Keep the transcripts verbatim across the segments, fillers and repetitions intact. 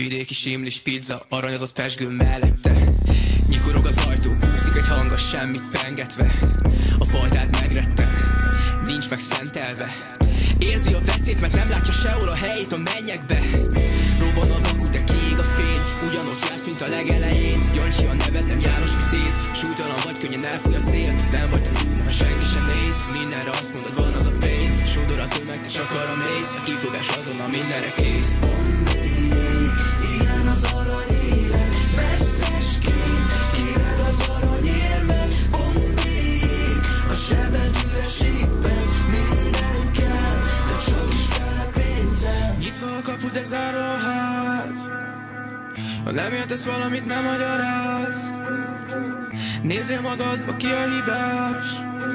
vidéki simlis pizza, aranyozott pezsgő mellette. Nyikorog az ajtó, úszik egy hang, semmit pengetve. A fajtát megretten, nincs meg szentelve. Érzi a veszélyt, mert nem látja sehol a helyét a mennyekbe. Robban a vaku, de kiég a fény, ugyanott jársz, mint a legelején. Jancsi a neved, nem János Vitéz. Súlytalan vagy, könnyen elfúj a szél. Nem vagy te túl, ha senki sem néz. Mindenre azt mondod, van az a pénz. Sodor a tömeg, te csak arra mész. A kifogás azonnal mindenre kész. Ilyen az arany élet, vesztesként. Kirág az aranyérmet, bombbék. A sebed üreségben minden kell, de csak is fele pénzzel. Nyitva a kapu, de zárva a ház. Ha nem értesz valamit, nem magyaráz. Nézzél magadba, ki a hibás.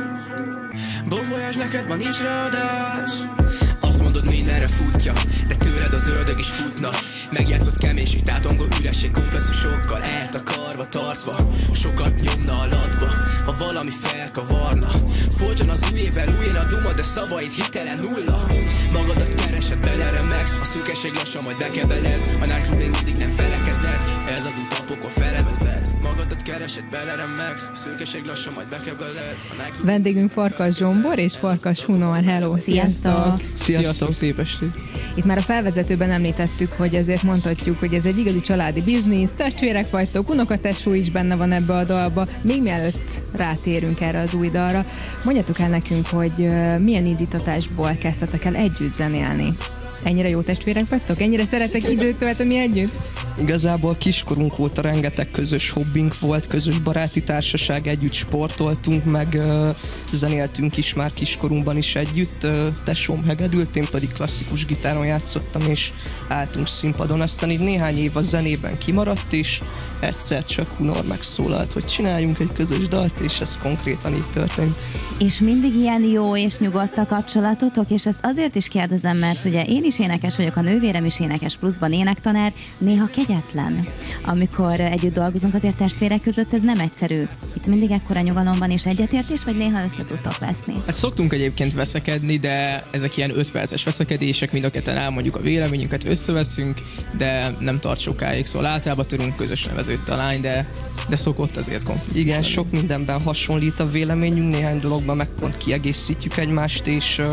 Bombolyás, neked ma nincs ráadás. Azt mondod, mindenre futja, de tőled az ördög is futna. Megjátszott keménység, tátongó üresség, komplexusokkal eltakarva, tartva. Sokat nyomna a latba, ha valami felkavarna. Folyton az új évvel újjön a duma, de szavaid hitelen nulla. Magadat keresed, beleremegsz, a szürkeség lassan majd bekebelez. A nightclub még mindig nem felekezed, ez az út a pokol felevezed. Magadat keresed, beleremegsz, a szürkeség lassan majd bekebelez. Vendégünk Farkas Zsombor és Farkas Hunor. Hello, sziasztok! Sziasztok, szép estét! Itt már a felvezetőben említettük, hogy ezért mondhatjuk, hogy ez egy igazi családi biznisz, testvérek vagytok, unokatesó is benne van ebbe a dalba. Még mielőtt rátérünk erre az új dalra, mondjatok el nekünk, hogy milyen indítatásból kezdtetek el együtt zenélni. Ennyire jó testvérek vagytok? Ennyire szeretek időt tölteni együtt? Igazából kiskorunk óta rengeteg közös hobbink volt, közös baráti társaság, együtt sportoltunk, meg uh, zenéltünk is már kiskorunkban is együtt. Uh, tesóm hegedült, én pedig klasszikus gitáron játszottam, és álltunk színpadon. Aztán így néhány év a zenében kimaradt, és egyszer csak Hunor megszólalt, hogy csináljunk egy közös dalt, és ez konkrétan így történt. És mindig ilyen jó és nyugodt a kapcsolatotok, és ezt azért is kérdezem, mert ugye én is énekes vagyok, a nővérem is énekes, pluszban énektanár, néha kegyetlen. Amikor együtt dolgozunk, azért testvérek között ez nem egyszerű. Itt mindig ekkora nyugalom van és egyetértés, vagy néha össze tudtok veszni? Hát szoktunk egyébként veszekedni, de ezek ilyen öt perces veszekedések, mind a ketten elmondjuk a véleményünket, összeveszünk, de nem tart sokáig, szóval általában tudunk közös nevezőt találni, de, de szokott azért konfliktus. Igen, sok mindenben hasonlít a véleményünk, néhány dologban meg pont kiegészítjük egymást, és uh,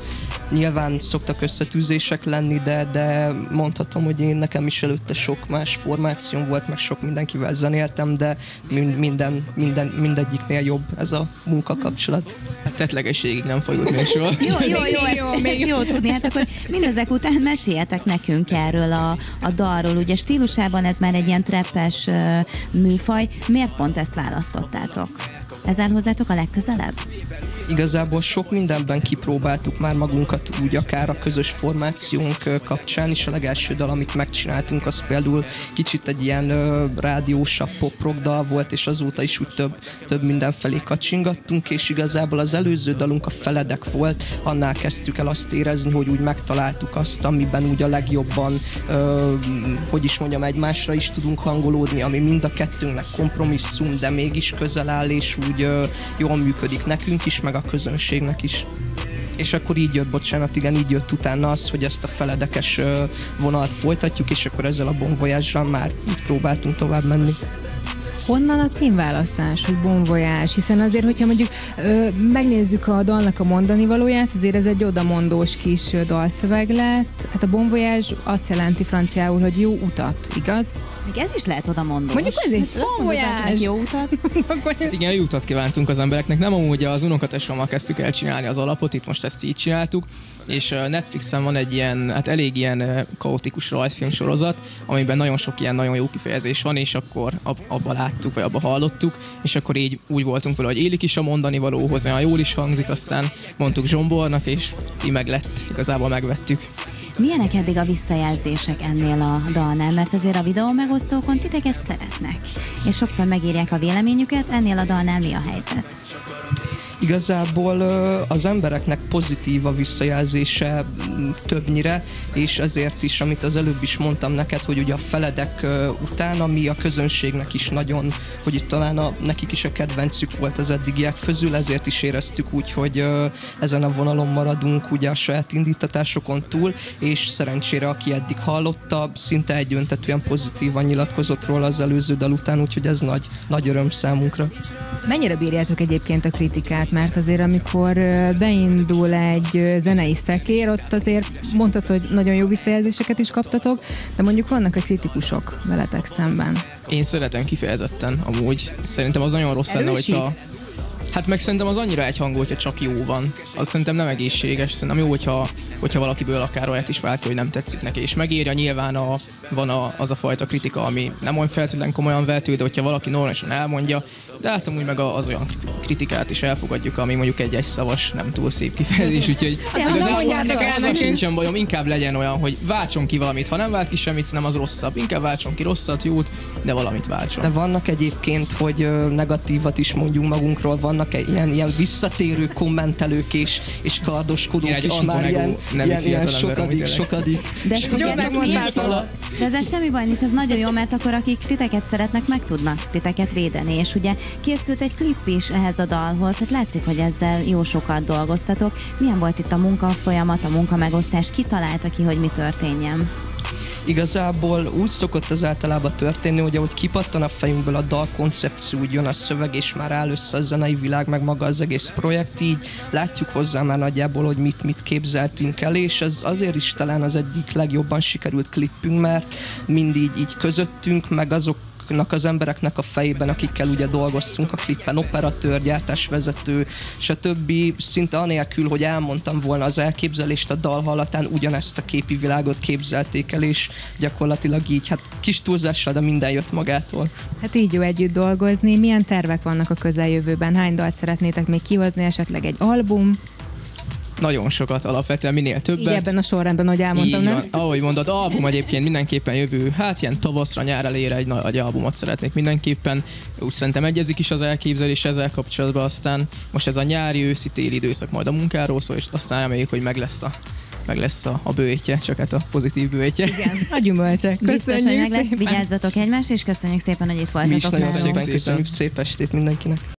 nyilván szoktak összetűzések lenni, de, de mondhatom, hogy én nekem is előtte sok más formációm volt, meg sok mindenkivel zenéltem, de minden, minden, mindegyiknél jobb ez a munkakapcsolat. Hát tettlegességig nem fog jutni soha. Jó, jó, jó, jó, még jó tudni. Hát akkor mindezek után meséljetek nekünk erről a, a dalról. Ugye stílusában ez már egy ilyen trappes uh, műfaj. Miért pont ezt választottátok? Ez áll hozzátok a legközelebb? Igazából sok mindenben kipróbáltuk már magunkat, úgy akár a közös formációnk kapcsán is. A legelső dal, amit megcsináltunk, az például kicsit egy ilyen ö, rádiósabb pop-rock dal volt, és azóta is úgy több, több mindenfelé kacsingattunk, és igazából az előző dalunk a Feledek volt, annál kezdtük el azt érezni, hogy úgy megtaláltuk azt, amiben úgy a legjobban, ö, hogy is mondjam, egymásra is tudunk hangolódni, ami mind a kettőnknek kompromisszum, de mégis közel áll, és úgy ö, jól működik nekünk is, meg a közönségnek is. És akkor így jött, bocsánat, igen, így jött utána az, hogy ezt a feledekes ö, vonalat folytatjuk, és akkor ezzel a Bon Voyage-ral már így próbáltunk tovább menni. Honnan a címválasztás, hogy Bon Voyage? Hiszen azért, hogyha mondjuk ö, megnézzük a dalnak a mondani valóját, azért ez egy odamondós kis dalszöveg lett. Hát a Bon Voyage azt jelenti franciául, hogy jó utat, igaz? Még ez is lehet odamondós. Mondjuk ez egy Bon Voyage. Jó utat. Hát igen, jó utat kívántunk az embereknek. Nem amúgy az unokatesómmal kezdtük el csinálni az alapot, itt most ezt így csináltuk, és Netflixen van egy ilyen, hát elég ilyen kaotikus rajzfilm sorozat, amiben nagyon sok ilyen nagyon jó kifejezés van, és akkor ab- abba láttuk, vagy abba hallottuk, és akkor így úgy voltunk vele, hogy élik is a mondani valóhoz, olyan jól is hangzik, aztán mondtuk Zsombornak, és így meg lett, igazából megvettük. Milyenek eddig a visszajelzések ennél a dalnál? Mert azért a videó megosztókon titeket szeretnek, és sokszor megírják a véleményüket, ennél a dalnál mi a helyzet? Igazából az embereknek pozitív a visszajelzése többnyire, és ezért is, amit az előbb is mondtam neked, hogy ugye a Feledek után, ami a közönségnek is nagyon, hogy itt talán a, nekik is a kedvencük volt az eddigiek közül, ezért is éreztük úgy, hogy ezen a vonalon maradunk ugye a saját indítatásokon túl, és szerencsére aki eddig hallotta, szinte egyöntetően pozitívan nyilatkozott róla az előző dal után, úgyhogy ez nagy, nagy öröm számunkra. Mennyire bírjátok egyébként a kritikát? Mert azért amikor beindul egy zenei szekér, ott azért mondtad, hogy nagyon jó visszajelzéseket is kaptatok, de mondjuk vannak a kritikusok veletek szemben. Én szeretem kifejezetten amúgy. Szerintem az nagyon rossz lenne, hogyha... Hát meg szerintem az annyira egyhangú, hogyha csak jó van. Az szerintem nem egészséges. Szerintem jó, hogyha, hogyha valakiből akár olyat is váltja, hogy nem tetszik neki. És megírja, nyilván a, van a, az a fajta kritika, ami nem olyan feltétlenül komolyan vehető, de hogyha valaki normálisan elmondja, de hát amúgy meg az olyan kritikát is elfogadjuk, ami mondjuk egy egyszavas, nem túl szép kifejezés, úgyhogy az sincsen bajom, inkább legyen olyan, hogy váltson ki valamit, ha nem vált ki semmit, nem az rosszabb, inkább váltson ki rosszat, jót, de valamit váltson. De vannak egyébként, hogy negatívat is mondjunk magunkról, vannak ilyen, ilyen visszatérő kommentelők és, és kardoskodók ilyen is már ilyen, ilyen, ilyen sokadik, sokadik. De, de ez semmi baj nincs, ez nagyon jó, mert akkor akik titeket szeretnek, meg tudnak titeket védeni, és ugye készült egy klip is ehhez a dalhoz, hát látszik, hogy ezzel jó sokat dolgoztatok. Milyen volt itt a munkafolyamat, a munkamegosztás? Ki találta ki, hogy mi történjen? Igazából úgy szokott az általában történni, hogy ahogy kipattan a fejünkből a dal koncepció, úgy jön a szöveg, és már áll össze a zenei világ, meg maga az egész projekt, így látjuk hozzá már nagyjából, hogy mit, mit képzeltünk el, és ez azért is talán az egyik legjobban sikerült klippünk, mert mindig így közöttünk, meg azok az embereknek a fejében, akikkel ugye dolgoztunk a klippen, operatőr, gyártásvezető, stb. Szinte anélkül, hogy elmondtam volna az elképzelést, a dal hallatán ugyanezt a képi világot képzelték el, és gyakorlatilag így, hát kis túlzással, de minden jött magától. Hát így jó együtt dolgozni. Milyen tervek vannak a közeljövőben? Hány dalt szeretnétek még kihozni, esetleg egy album? Nagyon sokat, alapvetően minél többet. Így ebben a sorrendben, hogy elmondtam, nem? Ahogy mondod, album egyébként mindenképpen jövő, hát ilyen tavaszra, nyár elére egy nagy albumot szeretnék mindenképpen. Úgy szerintem egyezik is az elképzelés ezzel kapcsolatban, aztán most ez a nyári, őszi, téli időszak majd a munkáról szól, és aztán reméljük, hogy meg lesz a meg lesz a, a bőjtje, csak hát a pozitív bőjtje. Igen, a gyümölcsek. Biztos, hogy meg lesz, vigyázzatok egymás, és köszönjük szépen, hogy itt voltatok. Mi is nagyon szépen köszönjük, szép estét mindenkinek.